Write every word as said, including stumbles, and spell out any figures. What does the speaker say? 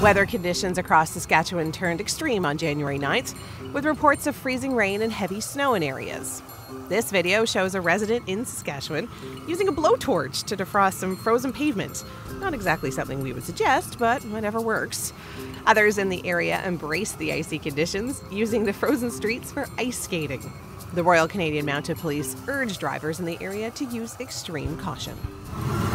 Weather conditions across Saskatchewan turned extreme on January ninth, with reports of freezing rain and heavy snow in areas. This video shows a resident in Saskatchewan using a blowtorch to defrost some frozen pavement. Not exactly something we would suggest, but whatever works. Others in the area embrace the icy conditions, using the frozen streets for ice skating. The Royal Canadian Mounted Police urge drivers in the area to use extreme caution.